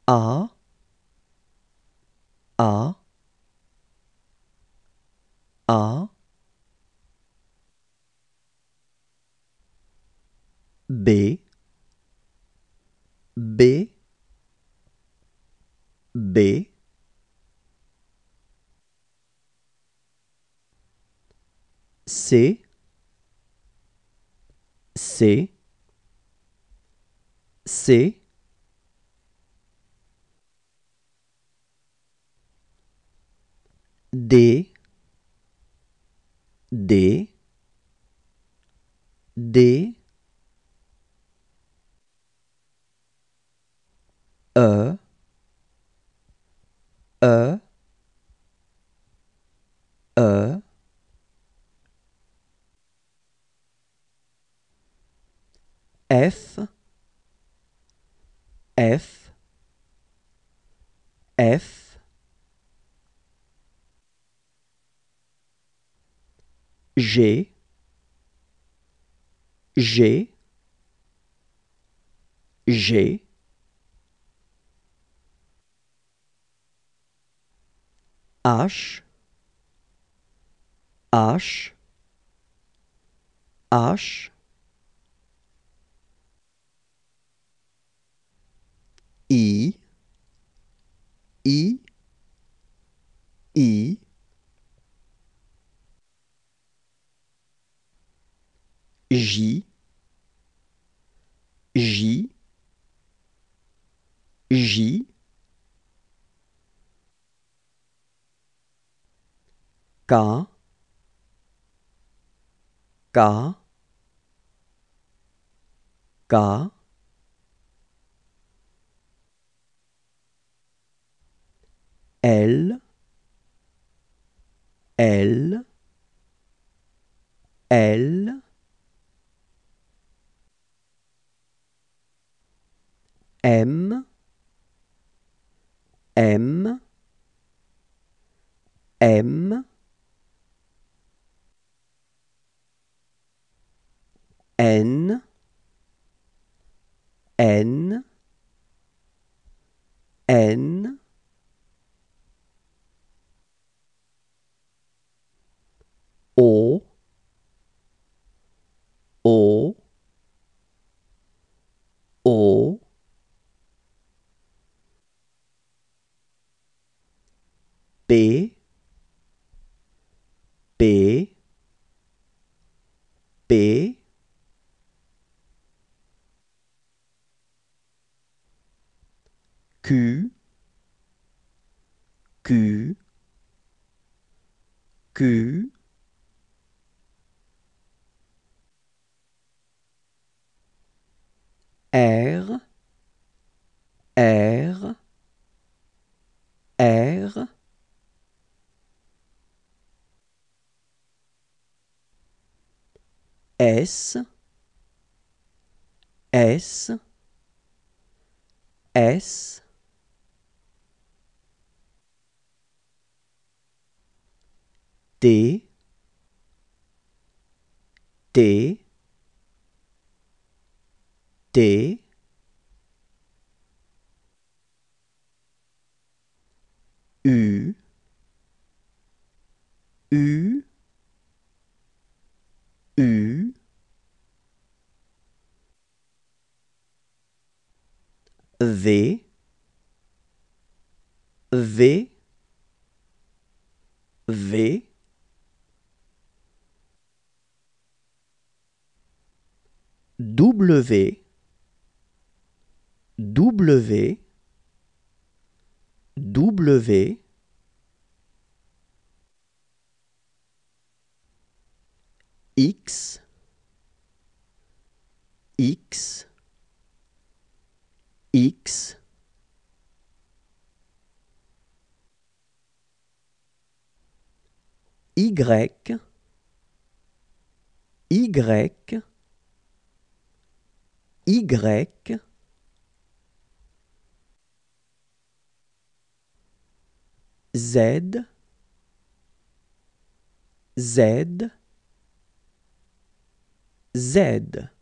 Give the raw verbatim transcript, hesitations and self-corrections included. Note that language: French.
A, A, A, B, B, B, C, C, C, D, D, D, E, E, E, F, F, F, G, G, G, H, H, H, I, I, I, J, J, J, K, K, K, L, L, L, M, M, M, N, N, N, O, O, O, P, P, P, Q, Q, Q, R, R, R, S, S, S, T, T, T, U, U, U, V, V, V, W, W, W, X, X, X, Y, Y, Y, Z, Z, Z.